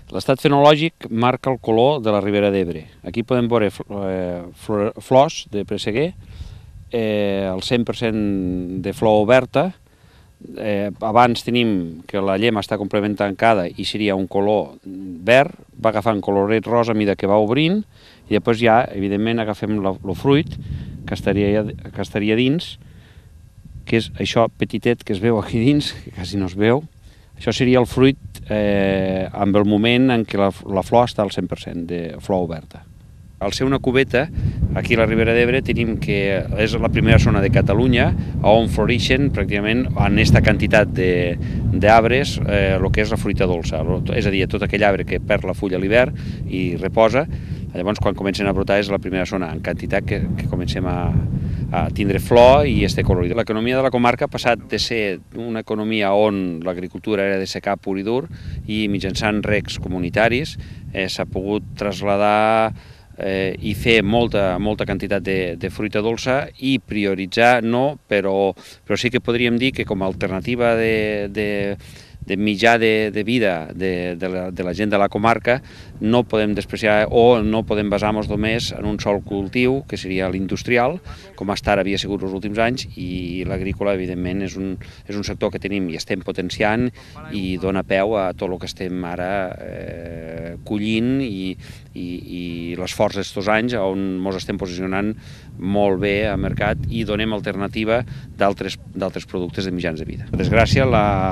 L'estat fenològic marca el color de la Ribera d'Ebre. Aquí podem veure flors de presseguer, el 100% de flor oberta. Abans tenim que la llema està completament tancada i seria un color verd, va agafant coloret rosa a mesura que va obrint, i després ja, evidentment, agafem el fruit que estaria dins, que és això petitet que es veu aquí dins, que quasi no es veu. Això seria el fruit amb el moment en què la flor està al 100% de flor oberta. Al ser una cubeta, aquí a la Ribera d'Ebre tenim que és la primera zona de Catalunya on floreixen pràcticament en aquesta quantitat d'arbres el que és la fruita dolça, és a dir, tot aquell arbre que perd la fulla a l'hivern i reposa. Llavors, quan comencen a brotar és la primera zona en quantitat que comencem a tindre flor i este colorit. L'economia de la comarca ha passat de ser una economia on l'agricultura era de secà pur i dur i mitjançant recs comunitaris s'ha pogut traslladar i fer molta quantitat de fruita dolça i prioritzar no, però sí que podríem dir que com a alternativa de mitjà de vida de la gent de la comarca no podem despreciar o no podem basar-nos només en un sol cultiu, que seria l'industrial, com hasta ara havia sigut els últims anys, i l'agrícola, evidentment, és un sector que tenim i estem potenciant i dona peu a tot el que estem ara collint i l'esforç d'estos anys on ens estem posicionant molt bé al mercat i donem alternativa d'altres productes de mitjans de vida. Per desgràcia,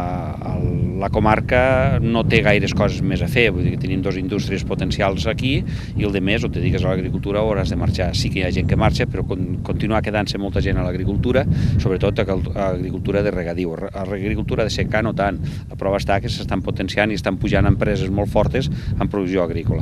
la comarca no té gaires coses més a fer, vull dir que tenim dues indústries potencials aquí i el de més, o et dediques a l'agricultura o hauràs de marxar. Sí que hi ha gent que marxa, però continuar quedant-se molta gent a l'agricultura, sobretot a l'agricultura de regadiu. A l'agricultura de secà no tant. La prova està que s'estan potenciant i estan pujant empreses molt fortes en producció agrícola.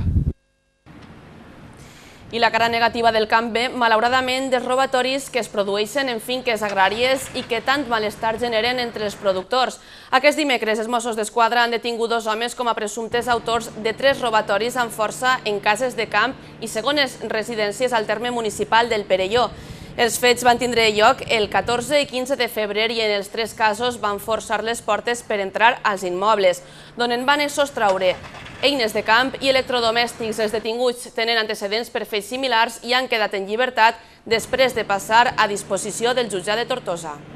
I la cara negativa del camp ve, malauradament, dels robatoris que es produeixen en finques agràries i que tant malestar generen entre els productors. Aquest dimecres, els Mossos d'Esquadra han detingut 2 homes com a presumptes autors de 3 robatoris amb força en cases de camp i segones residències al terme municipal del Perelló. Els fets van tindre lloc el 14 i 15 de febrer i en els 3 casos van forçar les portes per entrar als immobles, d'on en van sostraure eines de camp i electrodomèstics. Els detinguts tenen antecedents per fets similars i han quedat en llibertat després de passar a disposició del jutjat de Tortosa.